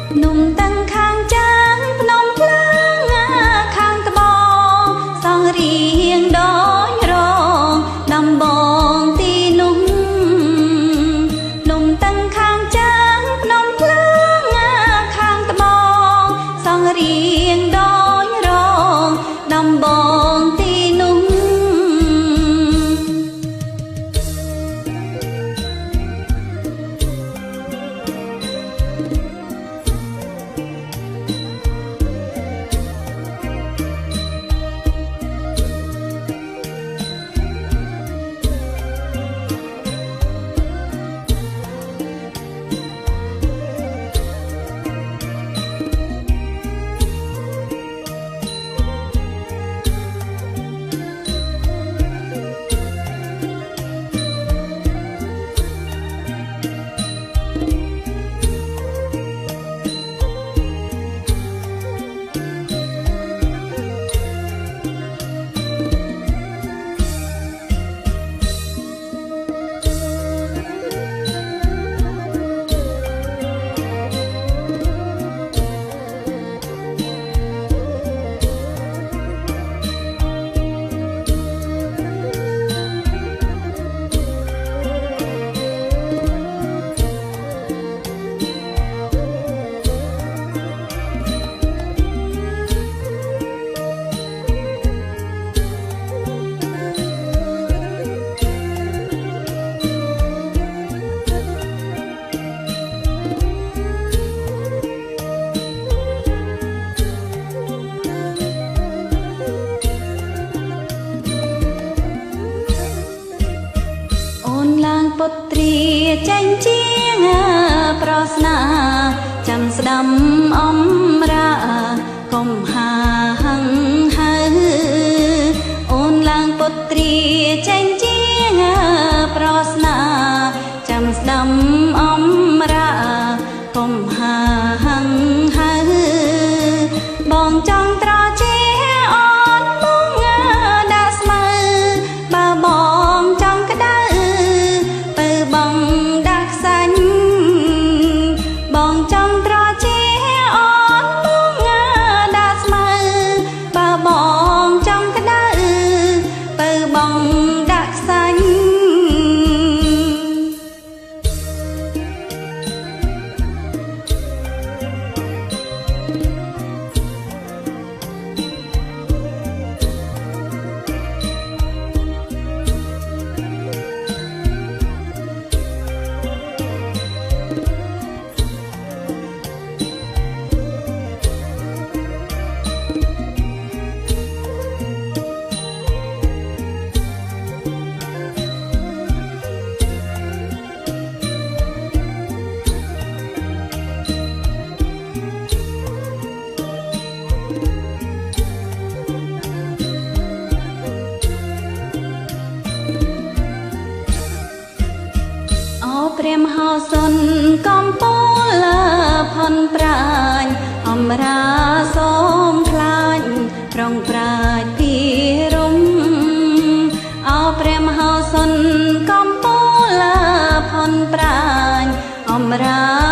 นุ่มตั้งข้างจางพนมพลังข้างตะบองสองเรียงดอยรองดำบองตีนุ่มนุ่มตั้งข้างจางพนมพลังข้างตะบองสองเรียงดอยรองดำบองตีนุ่มពុទ្រាចាញ់ជាងប្រស្នាចាំស្ដាំអំរាកុំហាហឹងហើអូនឡើងពុទ្រាចាញ់ជាងប្រស្នាចាំស្ដាំអំរាកុំហាហឹងហើបងចង់ត្រជាអូនបងដាក់ស្មើបើបងចង់ក្តៅបងដាក់ខ្សាញ់បងចង់ត្រជាអូនបងដាក់ស្មើបើបងចង់ក្តៅបើបងដាក់ខ្សាញ់ព្រះមហោសុនកំពូលផនប្រាញ់អំរាសូមខ្លាញ់ប្រងប្រាជ្ញពីរំអោព្រះមហោសុនកំពូលផនប្រាញ់អំរា